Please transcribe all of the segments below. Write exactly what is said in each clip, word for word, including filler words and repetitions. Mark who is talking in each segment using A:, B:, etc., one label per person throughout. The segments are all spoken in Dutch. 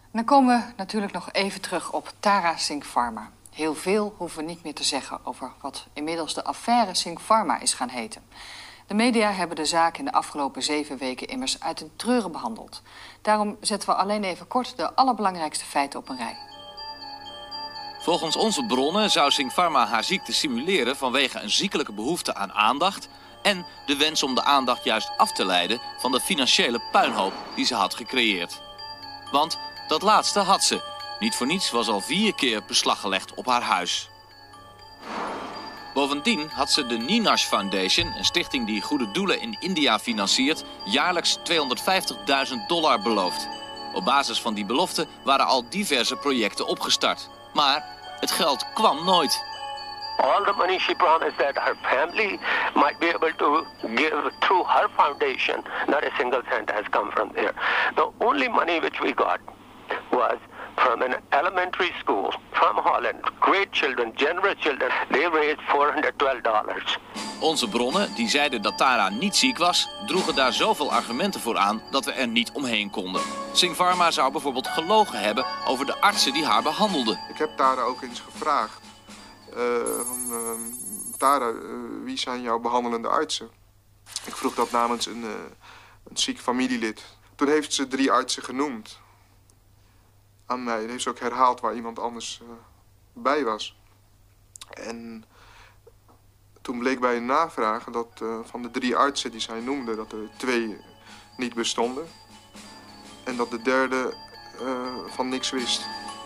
A: Dan komen we natuurlijk nog even terug op Tara Singh Pharma. Heel veel hoeven we niet meer te zeggen over wat inmiddels de affaire Singh Pharma is gaan heten. De media hebben de zaak in de afgelopen zeven weken immers uit een treuren behandeld. Daarom zetten we alleen even kort de allerbelangrijkste feiten op een rij.
B: Volgens onze bronnen zou Singh Pharma haar ziekte simuleren vanwege een ziekelijke behoefte aan aandacht en de wens om de aandacht juist af te leiden van de financiële puinhoop die ze had gecreëerd. Want dat laatste had ze. Niet voor niets was al vier keer beslag gelegd op haar huis. Bovendien had ze de Ninash Foundation, een stichting die goede doelen in India financiert, jaarlijks tweehonderdvijftigduizend dollar beloofd. Op basis van die belofte waren al diverse projecten opgestart. Maar het geld kwam nooit.
C: All the money she promised that her family might be able to give through her foundation, not a single cent has come from there. The only money which we got was from an elementary school from Holland. Great children, generous children. They raised four hundred twelve dollars.
B: Onze bronnen, die zeiden dat Tara niet ziek was, droegen daar zoveel argumenten voor aan dat we er niet omheen konden. Singh Pharma zou bijvoorbeeld gelogen hebben over de artsen die haar behandelden.
D: Ik heb Tara ook eens gevraagd. Uh, van, uh, Tara, uh, wie zijn jouw behandelende artsen? Ik vroeg dat namens een, uh, een ziek familielid. Toen heeft ze drie artsen genoemd aan mij. Dat heeft ze ook herhaald waar iemand anders uh, bij was. En toen bleek bij een navraag dat uh, van de drie artsen die zij noemde, dat er twee niet bestonden. En dat de derde uh, van niks wist.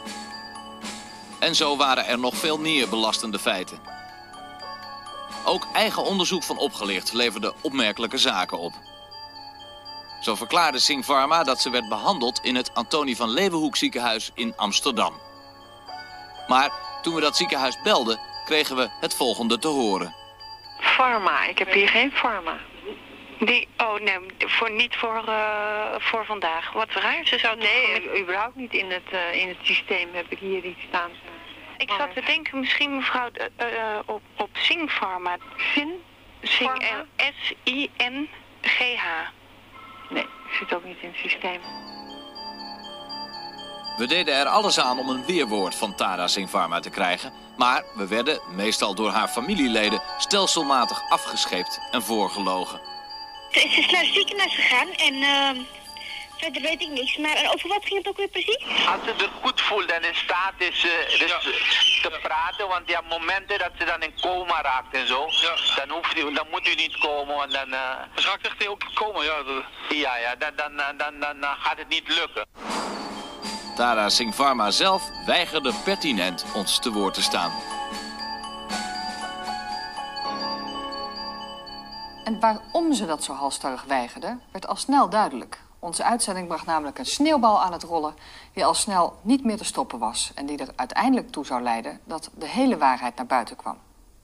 B: En zo waren er nog veel meer belastende feiten. Ook eigen onderzoek van opgelicht leverde opmerkelijke zaken op. Zo verklaarde Singh Pharma dat ze werd behandeld in het Antonie van Leeuwenhoek ziekenhuis in Amsterdam. Maar toen we dat ziekenhuis belden, kregen we het volgende te horen.
E: Pharma, ik heb hier geen pharma. Die, oh nee, voor, niet voor, uh, voor vandaag. Wat raar, ze zou...
F: Nee, met... überhaupt niet in het, uh, in het systeem heb ik hier iets staan.
E: Ik zat te denken, misschien mevrouw uh, uh, op, op Singh Pharma.
F: Sin?
E: Singh, S I N G H.
F: Nee, zit ook niet in het systeem.
B: We deden er alles aan om een weerwoord van Tara Singh Pharma te krijgen. Maar we werden, meestal door haar familieleden, stelselmatig afgescheept en voorgelogen.
G: Ze is naar het ziekenhuis gegaan en uh, verder weet ik niks. Maar over wat ging het ook weer precies?
C: Als ze er goed voelt en in staat is, uh, dus ja. te praten, want ja, momenten dat ze dan in coma raakt en zo, ja. dan, hoeft u, dan moet u niet komen. Want dan, uh,
H: ze raakt echt heel coma, ja.
C: Ja, ja dan, dan, dan, dan, dan, dan gaat het niet lukken.
B: Tara Singh Pharma zelf weigerde pertinent ons te woord te staan.
A: En waarom ze dat zo halstarrig weigerde, werd al snel duidelijk. Onze uitzending bracht namelijk een sneeuwbal aan het rollen die al snel niet meer te stoppen was en die er uiteindelijk toe zou leiden dat de hele waarheid naar buiten kwam.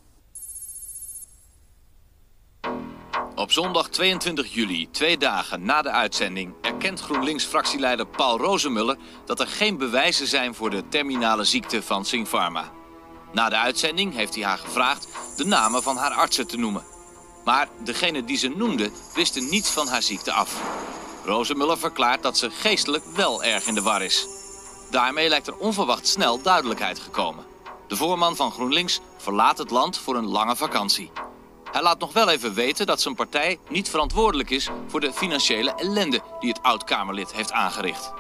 B: Op zondag tweeëntwintig juli, twee dagen na de uitzending, erkent GroenLinks-fractieleider Paul Rozemuller dat er geen bewijzen zijn voor de terminale ziekte van Singh Pharma. Na de uitzending heeft hij haar gevraagd de namen van haar artsen te noemen. Maar degene die ze noemde wisten niets van haar ziekte af. Rozemuller verklaart dat ze geestelijk wel erg in de war is. Daarmee lijkt er onverwacht snel duidelijkheid gekomen. De voorman van GroenLinks verlaat het land voor een lange vakantie. Hij laat nog wel even weten dat zijn partij niet verantwoordelijk is voor de financiële ellende die het oud-Kamerlid heeft aangericht.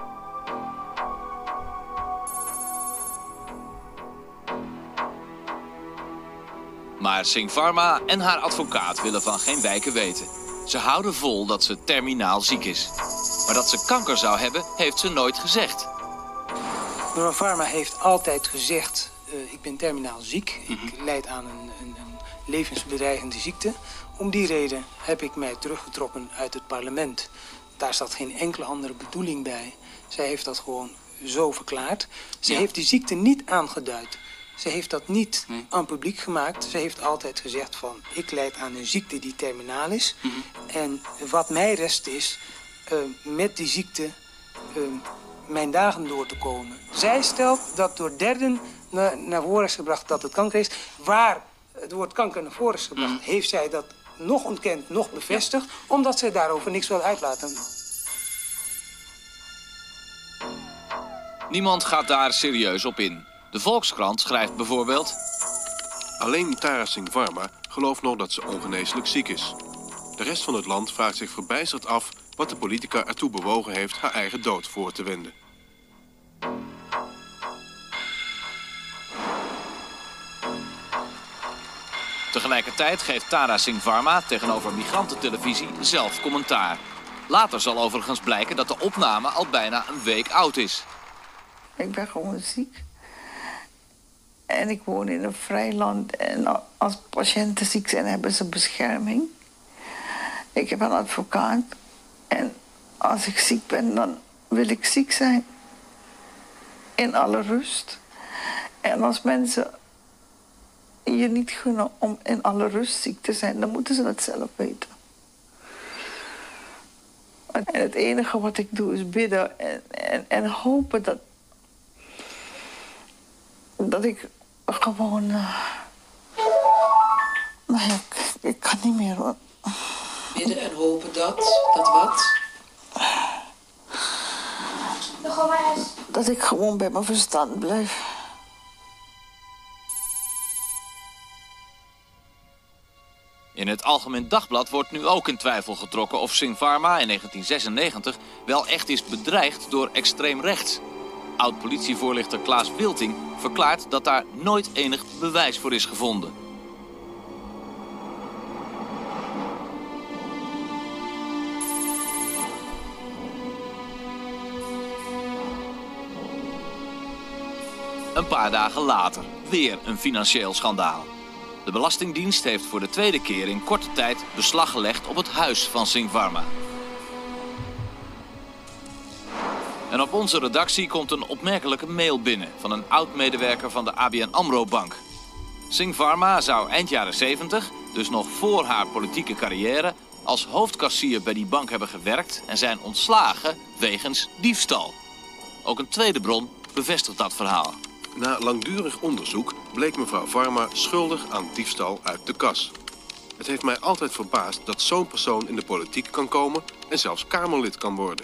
B: Maar Singh Pharma en haar advocaat willen van geen wijken weten. Ze houden vol dat ze terminaal ziek is. Maar dat ze kanker zou hebben, heeft ze nooit gezegd.
I: Mevrouw Pharma heeft altijd gezegd, uh, ik ben terminaal ziek. Mm-hmm. Ik lijd aan een, een, een levensbedreigende ziekte. Om die reden heb ik mij teruggetrokken uit het parlement. Daar zat geen enkele andere bedoeling bij. Zij heeft dat gewoon zo verklaard. Ze ja. heeft die ziekte niet aangeduid. Ze heeft dat niet nee. aan publiek gemaakt. Ze heeft altijd gezegd van, ik lijd aan een ziekte die terminaal is. Mm-hmm. En wat mij rest is, uh, met die ziekte uh, mijn dagen door te komen. Zij stelt dat door derden na, naar voren is gebracht dat het kanker is. Waar het woord kanker naar voren is gebracht, mm-hmm. heeft zij dat nog ontkend, nog bevestigd. Ja. Omdat zij daarover niks wil uitlaten.
B: Niemand gaat daar serieus op in. De Volkskrant schrijft bijvoorbeeld:
H: alleen Tara Singh Varma gelooft nog dat ze ongeneeslijk ziek is. De rest van het land vraagt zich verbijsterd af wat de politica ertoe bewogen heeft haar eigen dood voor te wenden.
B: Tegelijkertijd geeft Tara Singh Varma tegenover Migrantentelevisie zelf commentaar. Later zal overigens blijken dat de opname al bijna een week oud is.
J: Ik ben gewoon ziek. En ik woon in een vrij land. En als patiënten ziek zijn, hebben ze bescherming. Ik heb een advocaat. En als ik ziek ben, dan wil ik ziek zijn. In alle rust. En als mensen je niet gunnen om in alle rust ziek te zijn, dan moeten ze dat zelf weten. En het enige wat ik doe is bidden en, en, en hopen dat, dat ik gewoon... Uh, nou ja, ik, ik kan niet meer hoor.
K: Bidden en hopen dat, dat wat?
J: Dat ik gewoon bij mijn verstand blijf.
B: In het Algemeen Dagblad wordt nu ook in twijfel getrokken of Singh Varma in negentien zesennegentig wel echt is bedreigd door extreem rechts. Oud-politievoorlichter Klaas Wilting verklaart dat daar nooit enig bewijs voor is gevonden. Een paar dagen later weer een financieel schandaal. De Belastingdienst heeft voor de tweede keer in korte tijd beslag gelegd op het huis van Singh Varma. En op onze redactie komt een opmerkelijke mail binnen van een oud-medewerker van de A B N AMRO-bank. Singh Varma zou eind jaren zeventig, dus nog voor haar politieke carrière, als hoofdkassier bij die bank hebben gewerkt en zijn ontslagen wegens diefstal. Ook een tweede bron bevestigt dat verhaal.
H: Na langdurig onderzoek bleek mevrouw Varma schuldig aan diefstal uit de kas. Het heeft mij altijd verbaasd dat zo'n persoon in de politiek kan komen en zelfs Kamerlid kan worden.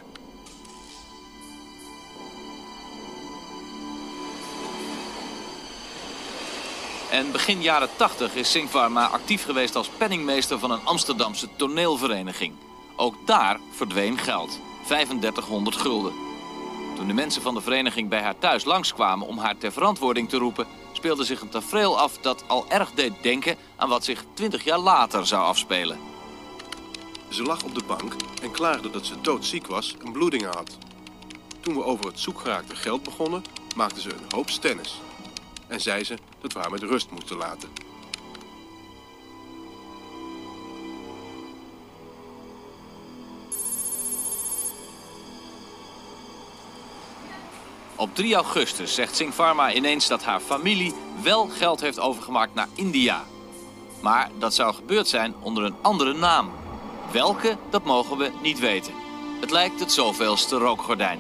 B: En begin jaren tachtig is Singh Varma actief geweest als penningmeester van een Amsterdamse toneelvereniging. Ook daar verdween geld, vijfendertighonderd gulden. Toen de mensen van de vereniging bij haar thuis langskwamen om haar ter verantwoording te roepen, speelde zich een tafereel af dat al erg deed denken aan wat zich twintig jaar later zou afspelen.
H: Ze lag op de bank en klaagde dat ze doodziek was en bloedingen had. Toen we over het zoekgeraakte geld begonnen, maakte ze een hoop stennis. En zei ze dat we haar met rust moesten laten.
B: Op drie augustus zegt Singh Varma ineens dat haar familie wel geld heeft overgemaakt naar India. Maar dat zou gebeurd zijn onder een andere naam. Welke, dat mogen we niet weten. Het lijkt het zoveelste rookgordijn.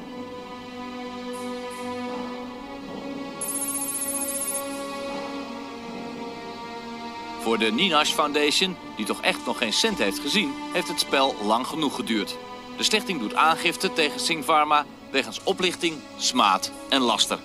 B: Voor de Ninash Foundation, die toch echt nog geen cent heeft gezien, heeft het spel lang genoeg geduurd. De stichting doet aangifte tegen Singh Varma wegens oplichting, smaad en laster.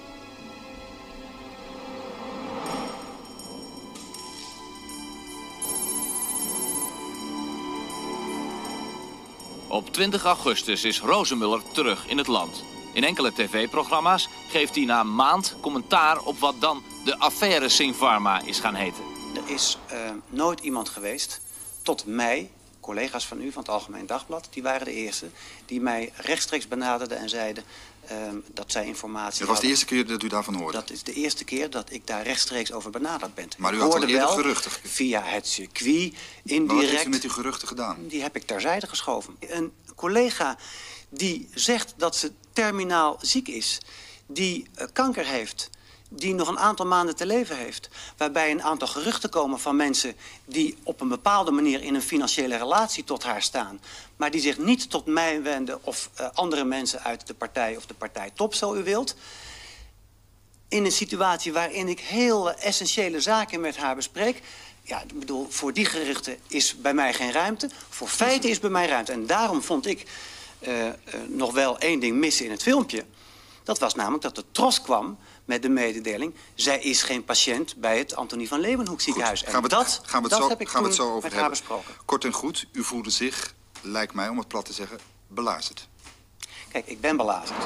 B: Op twintig augustus is Rozenmuller terug in het land. In enkele tv-programma's geeft hij na een maand commentaar op wat dan de affaire Singh Varma is gaan heten.
L: Er is uh, nooit iemand geweest, tot mij, collega's van u van het Algemeen Dagblad, die waren de eerste, die mij rechtstreeks benaderden en zeiden uh, dat zij informatie
M: Dat was de eerste keer dat u daarvan hoorde?
L: Dat is de eerste keer dat ik daar rechtstreeks over benaderd ben.
M: Maar u
L: ik
M: had al
L: hoorde
M: eerder
L: wel
M: geruchten?
L: Via het circuit, indirect.
M: Maar wat heeft u met uw geruchten gedaan?
L: Die heb ik terzijde geschoven. Een collega die zegt dat ze terminaal ziek is, die uh, kanker heeft, die nog een aantal maanden te leven heeft, waarbij een aantal geruchten komen van mensen die op een bepaalde manier in een financiële relatie tot haar staan, maar die zich niet tot mij wenden of uh, andere mensen uit de partij of de partijtop, zo u wilt. In een situatie waarin ik heel uh, essentiële zaken met haar bespreek. Ja, ik bedoel, voor die geruchten is bij mij geen ruimte. Voor feiten is bij mij ruimte. En daarom vond ik uh, uh, nog wel één ding missen in het filmpje. Dat was namelijk dat de TROS kwam met de mededeling... zij is geen patiënt bij het Antonie van Leeuwenhoek ziekenhuis.
M: Goed, gaan we
L: en
M: het,
L: dat,
M: gaan we het
L: dat
M: zo,
L: heb ik
M: gaan we het
L: toen
M: zo over
L: met haar
M: hebben.
L: besproken.
M: Kort en goed, u voelde zich, lijkt mij om het plat te zeggen, belazerd.
L: Kijk, ik ben belazerd.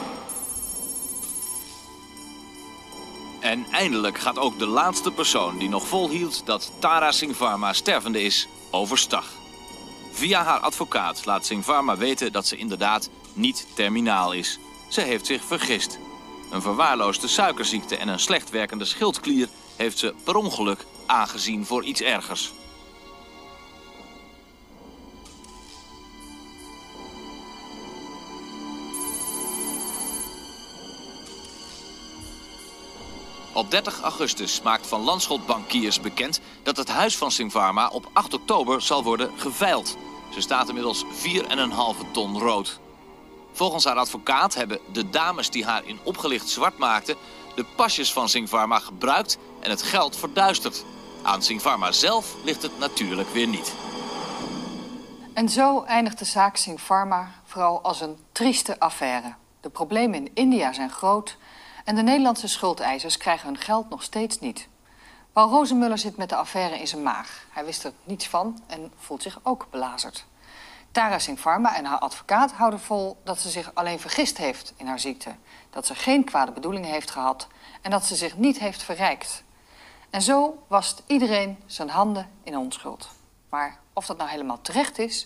B: En eindelijk gaat ook de laatste persoon die nog volhield dat Tara Singh Varma stervende is, overstag. Via haar advocaat laat Singh Varma weten dat ze inderdaad niet terminaal is. Ze heeft zich vergist. Een verwaarloosde suikerziekte en een slecht werkende schildklier heeft ze per ongeluk aangezien voor iets ergers. Op dertig augustus maakt Van Lanschot Bankiers bekend dat het huis van Singh Varma op acht oktober zal worden geveild. Ze staat inmiddels vier komma vijf ton rood. Volgens haar advocaat hebben de dames die haar in opgelicht zwart maakten de pasjes van Singh Varma gebruikt en het geld verduisterd. Aan Singh Varma zelf ligt het natuurlijk weer niet.
A: En zo eindigt de zaak Singh Varma vooral als een trieste affaire. De problemen in India zijn groot en de Nederlandse schuldeisers krijgen hun geld nog steeds niet. Paul Rozemuller zit met de affaire in zijn maag. Hij wist er niets van en voelt zich ook belazerd. Tara Singh Varma en haar advocaat houden vol dat ze zich alleen vergist heeft in haar ziekte. Dat ze geen kwade bedoelingen heeft gehad en dat ze zich niet heeft verrijkt. En zo wast iedereen zijn handen in onschuld. Maar of dat nou helemaal terecht is?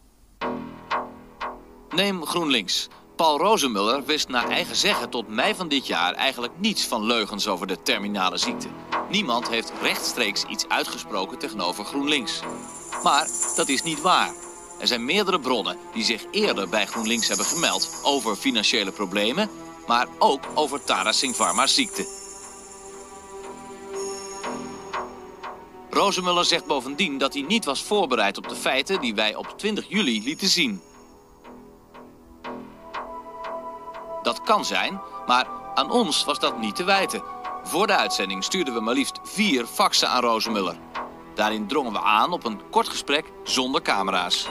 B: Neem GroenLinks. Paul Rozemuller wist naar eigen zeggen tot mei van dit jaar eigenlijk niets van leugens over de terminale ziekte. Niemand heeft rechtstreeks iets uitgesproken tegenover GroenLinks. Maar dat is niet waar. Er zijn meerdere bronnen die zich eerder bij GroenLinks hebben gemeld over financiële problemen, maar ook over Tara Singh Varma's ziekte. Rozemuller zegt bovendien dat hij niet was voorbereid op de feiten die wij op twintig juli lieten zien. Dat kan zijn, maar aan ons was dat niet te wijten. Voor de uitzending stuurden we maar liefst vier faxen aan Rozemuller. Daarin drongen we aan op een kort gesprek zonder camera's.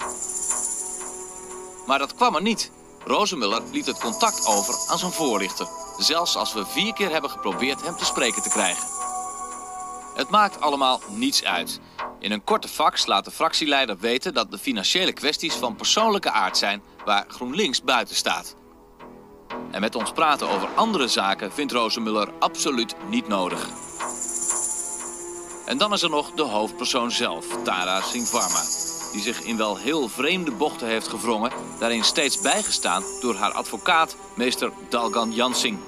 B: Maar dat kwam er niet. Rozemuller liet het contact over aan zijn voorlichter. Zelfs als we vier keer hebben geprobeerd hem te spreken te krijgen. Het maakt allemaal niets uit. In een korte fax laat de fractieleider weten dat de financiële kwesties van persoonlijke aard zijn waar GroenLinks buiten staat. En met ons praten over andere zaken vindt Rozemuller absoluut niet nodig. En dan is er nog de hoofdpersoon zelf, Tara Singh Varma, die zich in wel heel vreemde bochten heeft gewrongen, daarin steeds bijgestaan door haar advocaat, meester Dalgan Jansing.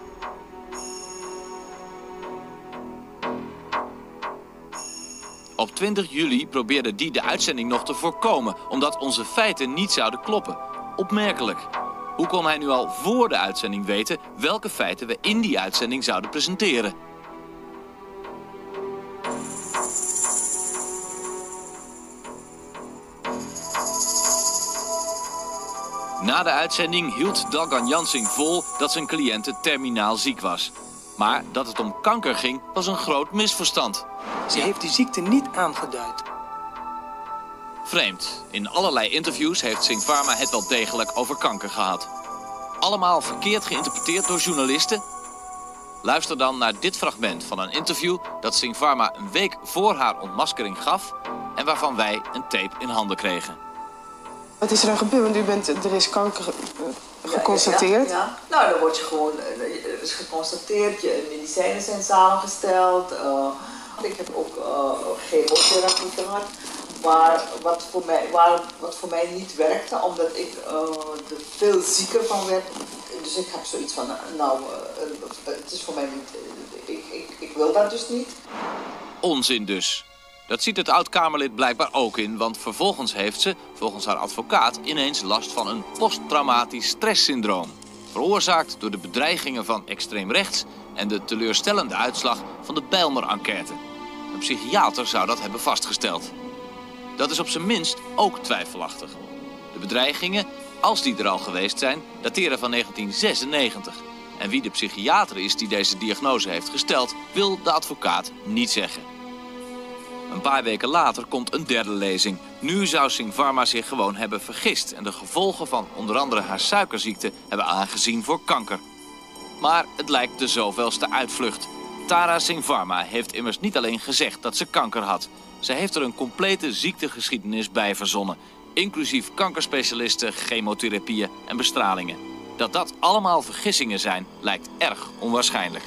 B: Op twintig juli probeerde die de uitzending nog te voorkomen, omdat onze feiten niet zouden kloppen. Opmerkelijk. Hoe kon hij nu al voor de uitzending weten welke feiten we in die uitzending zouden presenteren? Na de uitzending hield Dalgan Jansing vol dat zijn cliënte terminaal ziek was. Maar dat het om kanker ging was een groot misverstand.
I: Ze heeft die ziekte niet aangeduid.
B: Vreemd. In allerlei interviews heeft Singh Varma het wel degelijk over kanker gehad. Allemaal verkeerd geïnterpreteerd door journalisten? Luister dan naar dit fragment van een interview dat Singh Varma een week voor haar ontmaskering gaf en waarvan wij een tape in handen kregen.
N: Wat is er dan gebeurd? Want u bent, er is kanker uh, geconstateerd.
O: Ja, ja, ja. Nou, dan word je gewoon, er is geconstateerd, je medicijnen zijn samengesteld. Uh, ik heb ook uh, chemotherapie gehad. Maar wat voor, mij, waar, wat voor mij niet werkte, omdat ik uh, er veel zieker van werd. Dus ik heb zoiets van, nou, uh, het is voor mij niet, uh, ik, ik, ik wil dat dus niet.
B: Onzin dus. Dat ziet het oud-Kamerlid blijkbaar ook in, want vervolgens heeft ze, volgens haar advocaat, ineens last van een posttraumatisch stresssyndroom. Veroorzaakt door de bedreigingen van extreem rechts en de teleurstellende uitslag van de Bijlmer-enquête. Een psychiater zou dat hebben vastgesteld. Dat is op zijn minst ook twijfelachtig. De bedreigingen, als die er al geweest zijn, dateren van negentien zesennegentig. En wie de psychiater is die deze diagnose heeft gesteld, wil de advocaat niet zeggen. Een paar weken later komt een derde lezing. Nu zou Singh Varma zich gewoon hebben vergist en de gevolgen van onder andere haar suikerziekte hebben aangezien voor kanker. Maar het lijkt de zoveelste uitvlucht. Tara Singh Varma heeft immers niet alleen gezegd dat ze kanker had. Ze heeft er een complete ziektegeschiedenis bij verzonnen. Inclusief kankerspecialisten, chemotherapieën en bestralingen. Dat dat allemaal vergissingen zijn, lijkt erg onwaarschijnlijk.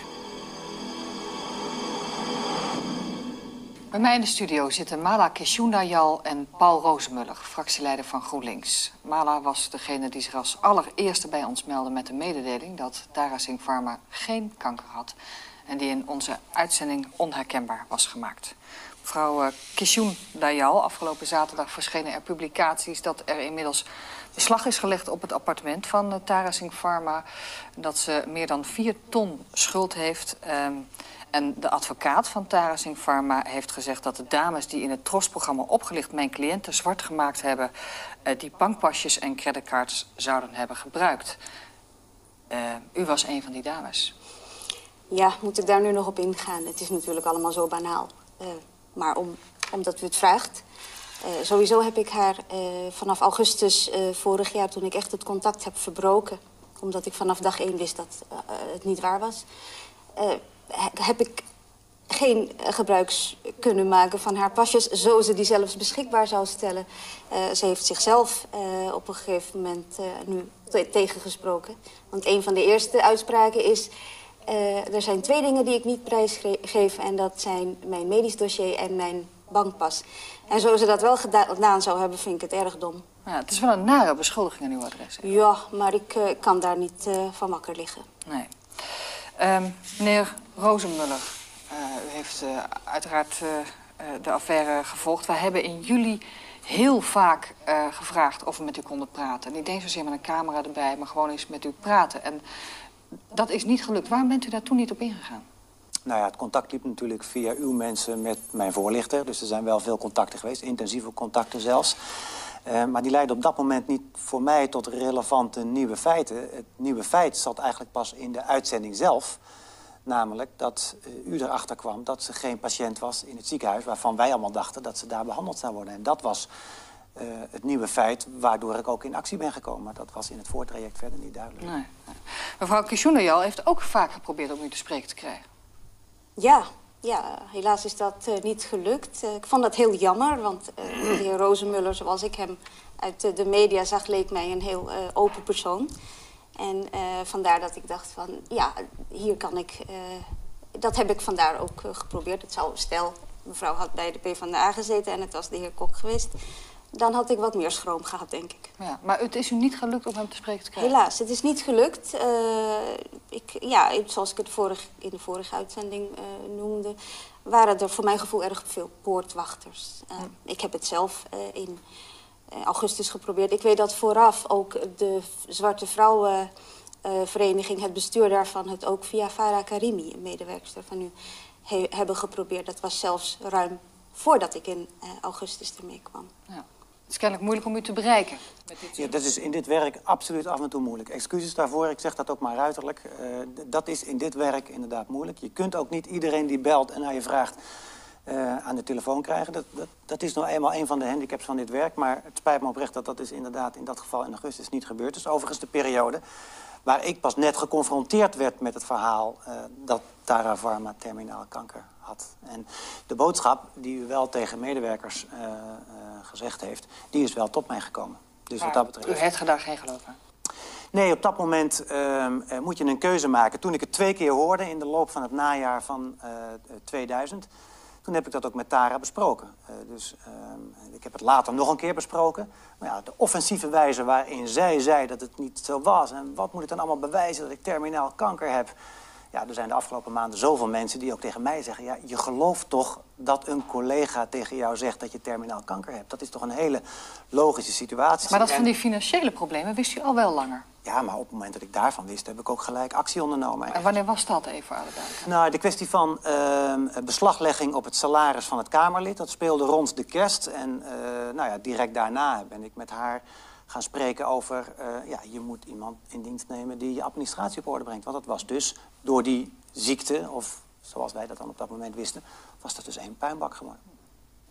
A: Bij mij in de studio zitten Mala Keshundayal en Paul Rozemuller, fractieleider van GroenLinks. Mala was degene die zich als allereerste bij ons meldde met de mededeling dat Tara Singh Varma geen kanker had en die in onze uitzending onherkenbaar was gemaakt. Mevrouw Keshundayal, afgelopen zaterdag verschenen er publicaties dat er inmiddels beslag is gelegd op het appartement van Tara Singh Varma. Dat ze meer dan vier ton schuld heeft. Um, en de advocaat van Tara Singh Varma heeft gezegd dat de dames die in het trostprogramma opgelicht mijn cliënten zwart gemaakt hebben, uh, die bankpasjes en creditcards zouden hebben gebruikt. Uh, u was een van die dames.
P: Ja, moet ik daar nu nog op ingaan? Het is natuurlijk allemaal zo banaal. Uh, maar om, omdat u het vraagt. Uh, sowieso heb ik haar uh, vanaf augustus uh, vorig jaar, toen ik echt het contact heb verbroken, omdat ik vanaf dag één wist dat uh, het niet waar was, uh, heb ik geen gebruik kunnen maken van haar pasjes, zo ze die zelfs beschikbaar zou stellen. Uh, ze heeft zichzelf uh, op een gegeven moment uh, nu te tegengesproken. Want een van de eerste uitspraken is, Uh, er zijn twee dingen die ik niet prijsgeef en dat zijn mijn medisch dossier en mijn bankpas. En zo ze dat wel gedaan zou hebben, vind ik het erg dom.
A: Ja, het is wel een nare beschuldiging aan uw adres. Hè?
P: Ja, maar ik uh, kan daar niet uh, van wakker liggen.
A: Nee. Um, meneer Rozemuller, uh, u heeft uh, uiteraard uh, uh, de affaire gevolgd. We hebben in juli heel vaak uh, gevraagd of we met u konden praten. Niet eens zozeer met een camera erbij, maar gewoon eens met u praten. En dat is niet gelukt. Waarom bent u daar toen niet op ingegaan?
L: Nou ja, het contact liep natuurlijk via uw mensen met mijn voorlichter. Dus er zijn wel veel contacten geweest, intensieve contacten zelfs. Uh, maar die leidden op dat moment niet voor mij tot relevante nieuwe feiten. Het nieuwe feit zat eigenlijk pas in de uitzending zelf. Namelijk dat uh, u erachter kwam dat ze geen patiënt was in het ziekenhuis, waarvan wij allemaal dachten dat ze daar behandeld zou worden. En dat was uh, het nieuwe feit waardoor ik ook in actie ben gekomen. Maar dat was in het voortraject verder niet duidelijk.
A: Nee. Mevrouw Keshundayal heeft ook vaak geprobeerd om u te spreken te krijgen.
P: Ja, ja, helaas is dat uh, niet gelukt. Uh, ik vond dat heel jammer, want uh, de heer Rozemuller, zoals ik hem uit uh, de media zag, leek mij een heel uh, open persoon. En uh, vandaar dat ik dacht van, ja, hier kan ik... Uh, dat heb ik vandaar ook uh, geprobeerd. Het zou, stel, mevrouw had bij de PvdA gezeten en het was de heer Kok geweest, dan had ik wat meer schroom gehad, denk ik.
A: Ja, maar het is u niet gelukt om hem te spreken te krijgen?
P: Helaas, het is niet gelukt. Uh, ik, ja, zoals ik het vorig, in de vorige uitzending uh, noemde, waren er voor mijn gevoel erg veel poortwachters. Uh, hm. Ik heb het zelf uh, in uh, augustus geprobeerd. Ik weet dat vooraf ook de Zwarte Vrouwenvereniging, uh, het bestuur daarvan, het ook via Farah Karimi, een medewerkster van u, he, hebben geprobeerd. Dat was zelfs ruim voordat ik in uh, augustus ermee kwam.
A: Ja. Het is kennelijk moeilijk om u te bereiken. Met dit
L: ja, dat is in dit werk absoluut af en toe moeilijk. Excuses daarvoor, ik zeg dat ook maar ruiterlijk. Uh, dat is in dit werk inderdaad moeilijk. Je kunt ook niet iedereen die belt en naar je vraagt uh, aan de telefoon krijgen. Dat, dat, dat is nou eenmaal een van de handicaps van dit werk. Maar het spijt me oprecht dat dat is inderdaad in dat geval in augustus niet gebeurd. Dus overigens de periode waar ik pas net geconfronteerd werd met het verhaal uh, dat Tara Varma terminaal kanker had. En de boodschap die u wel tegen medewerkers uh, uh, gezegd heeft, die is wel tot mij gekomen. Dus
A: maar
L: wat dat betreft...
A: U heeft er daar geen geloof aan?
L: Nee, op dat moment uh, uh, moet je een keuze maken. Toen ik het twee keer hoorde in de loop van het najaar van uh, tweeduizend... toen heb ik dat ook met Tara besproken. Uh, dus uh, ik heb het later nog een keer besproken. Maar ja, de offensieve wijze waarin zij zei dat het niet zo was, en wat moet ik dan allemaal bewijzen dat ik terminaal kanker heb. Ja, er zijn de afgelopen maanden zoveel mensen die ook tegen mij zeggen, ja, je gelooft toch dat een collega tegen jou zegt dat je terminaal kanker hebt. Dat is toch een hele logische situatie.
A: Maar dat
L: en...
A: van die financiële problemen wist u al wel langer?
L: Ja, maar op het moment dat ik daarvan wist, heb ik ook gelijk actie ondernomen.
A: En wanneer was dat, even voor alle duidelijkheid?
L: Nou, de kwestie van uh, beslaglegging op het salaris van het Kamerlid, dat speelde rond de kerst. En uh, nou ja, direct daarna ben ik met haar gaan spreken over, uh, ja, je moet iemand in dienst nemen die je administratie op orde brengt. Want dat was dus door die ziekte, of zoals wij dat dan op dat moment wisten, was dat dus één puinbak geworden.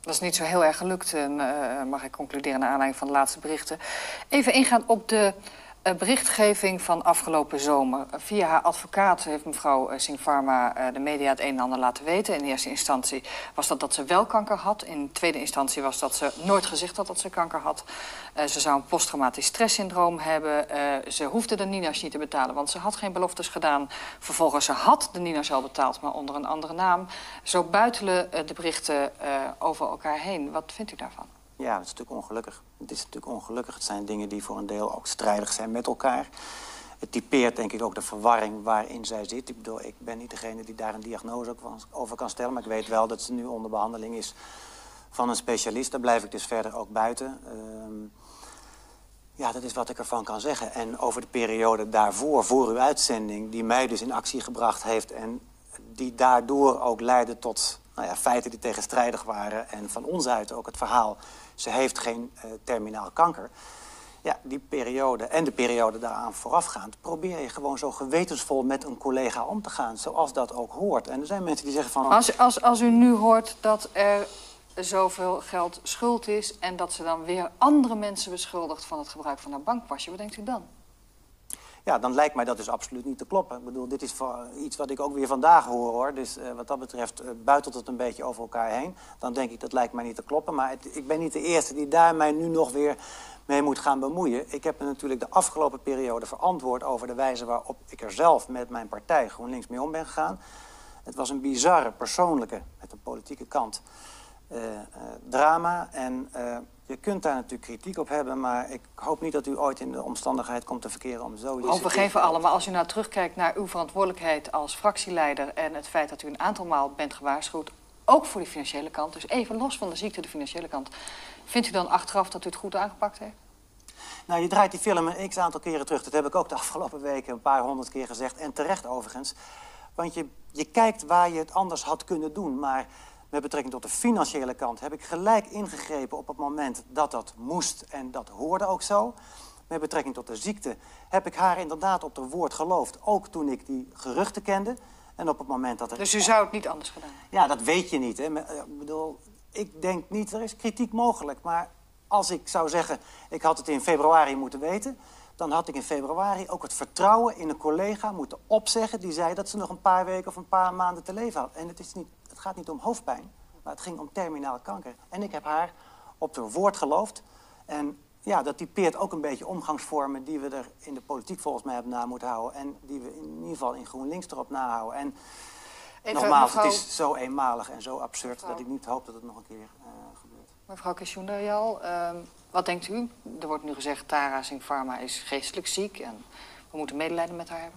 A: Dat is niet zo heel erg gelukt, uh, mag ik concluderen naar aanleiding van de laatste berichten. Even ingaan op de uh, berichtgeving van afgelopen zomer. Uh, via haar advocaat heeft mevrouw uh, Singh Varma uh, de media het een en ander laten weten. In eerste instantie was dat dat ze wel kanker had. In tweede instantie was dat ze nooit gezegd had dat ze kanker had. Uh, ze zou een posttraumatisch stresssyndroom hebben. Uh, ze hoefde de Nina's niet te betalen, want ze had geen beloftes gedaan. Vervolgens, ze had de Nina's al betaald, maar onder een andere naam. Zo buitelen uh, de berichten uh, over elkaar heen. Wat vindt u daarvan?
L: Ja, dat is natuurlijk ongelukkig. Het is natuurlijk ongelukkig. Het zijn dingen die voor een deel ook strijdig zijn met elkaar. Het typeert denk ik ook de verwarring waarin zij zit. Ik bedoel, ik ben niet degene die daar een diagnose ook over kan stellen, maar ik weet wel dat ze nu onder behandeling is van een specialist. Daar blijf ik dus verder ook buiten. Um, ja, dat is wat ik ervan kan zeggen. En over de periode daarvoor, voor uw uitzending, die mij dus in actie gebracht heeft en die daardoor ook leidde tot nou ja, feiten die tegenstrijdig waren. En van ons uit ook het verhaal, ze heeft geen uh, terminaal kanker. Ja, die periode en de periode daaraan voorafgaand probeer je gewoon zo gewetensvol met een collega om te gaan, zoals dat ook hoort. En er zijn mensen die zeggen van...
A: Als, als, als u nu hoort dat er zoveel geld schuld is en dat ze dan weer andere mensen beschuldigt van het gebruik van haar bankpasje, wat denkt u dan?
L: Ja, dan lijkt mij dat dus absoluut niet te kloppen. Ik bedoel, dit is iets wat ik ook weer vandaag hoor, hoor. Dus uh, wat dat betreft uh, buitelt het een beetje over elkaar heen. Dan denk ik, dat lijkt mij niet te kloppen. Maar het, ik ben niet de eerste die daar mij nu nog weer mee moet gaan bemoeien. Ik heb me natuurlijk de afgelopen periode verantwoord over de wijze waarop ik er zelf met mijn partij GroenLinks mee om ben gegaan. Het was een bizarre, persoonlijke, met een politieke kant, uh, uh, drama. En uh, je kunt daar natuurlijk kritiek op hebben, maar ik hoop niet dat u ooit in de omstandigheid komt te verkeren om zoiets...
A: Oh, we geven alle, maar als u nou terugkijkt naar uw verantwoordelijkheid als fractieleider en het feit dat u een aantal maal bent gewaarschuwd, ook voor de financiële kant, dus even los van de ziekte, de financiële kant, vindt u dan achteraf dat u het goed aangepakt heeft?
L: Nou, je draait die film een x-aantal keren terug. Dat heb ik ook de afgelopen weken een paar honderd keer gezegd. En terecht overigens. Want je, je kijkt waar je het anders had kunnen doen. Maar met betrekking tot de financiële kant heb ik gelijk ingegrepen op het moment dat dat moest. En dat hoorde ook zo. Met betrekking tot de ziekte heb ik haar inderdaad op haar woord geloofd. Ook toen ik die geruchten kende. En op het moment dat er...
A: Dus u zou het niet anders gedaan hebben?
L: Ja, dat weet je niet. Hè. Ik bedoel, ik denk niet, er is kritiek mogelijk. Maar als ik zou zeggen, ik had het in februari moeten weten, dan had ik in februari ook het vertrouwen in een collega moeten opzeggen die zei dat ze nog een paar weken of een paar maanden te leven had. En het, is niet, het gaat niet om hoofdpijn, maar het ging om terminale kanker. En ik heb haar op haar woord geloofd. En ja, dat typeert ook een beetje omgangsvormen die we er in de politiek volgens mij hebben na moeten houden. En die we in ieder geval in GroenLinks erop nahouden. En Even, nogmaals, mevrouw... het is zo eenmalig en zo absurd mevrouw... dat ik niet hoop dat het nog een keer uh, gebeurt.
A: Mevrouw Kishundayal, uh, wat denkt u? Er wordt nu gezegd, Tara Singh Varma is geestelijk ziek en we moeten medelijden met haar hebben.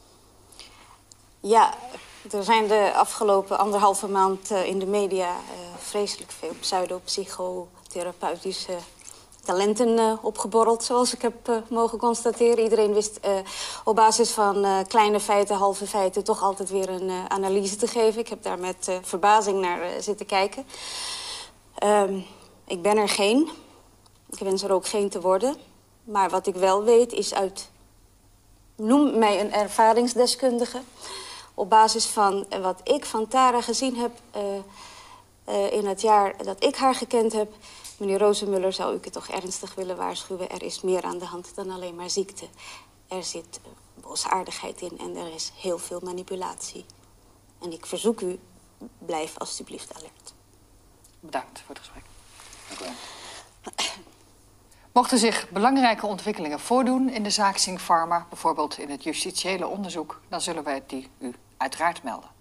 P: Ja, er zijn de afgelopen anderhalve maand uh, in de media uh, vreselijk veel pseudopsychotherapeutische talenten uh, opgeborreld, zoals ik heb uh, mogen constateren. Iedereen wist uh, op basis van uh, kleine feiten, halve feiten, toch altijd weer een uh, analyse te geven. Ik heb daar met uh, verbazing naar uh, zitten kijken. Um, ik ben er geen. Ik wens er ook geen te worden. Maar wat ik wel weet is uit... Noem mij een ervaringsdeskundige. Op basis van uh, wat ik van Tara gezien heb uh, uh, in het jaar dat ik haar gekend heb. Meneer Rozenmuller, zou ik het toch ernstig willen waarschuwen. Er is meer aan de hand dan alleen maar ziekte. Er zit uh, boosaardigheid in en er is heel veel manipulatie. En ik verzoek u, blijf alstublieft alert.
A: Bedankt voor het gesprek. Dank u wel. Mochten zich belangrijke ontwikkelingen voordoen in de zaak Singh Varma, bijvoorbeeld in het justitiële onderzoek, dan zullen wij die u uiteraard melden.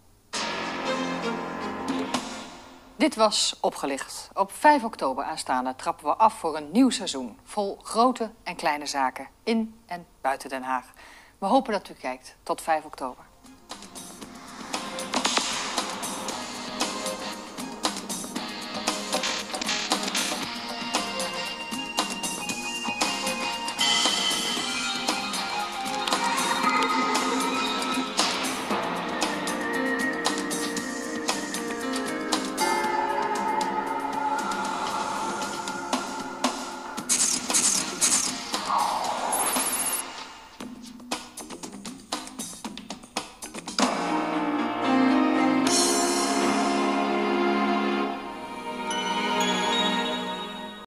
A: Dit was Opgelicht. Op vijf oktober aanstaande trappen we af voor een nieuw seizoen, vol grote en kleine zaken in en buiten Den Haag. We hopen dat u kijkt. Tot vijf oktober.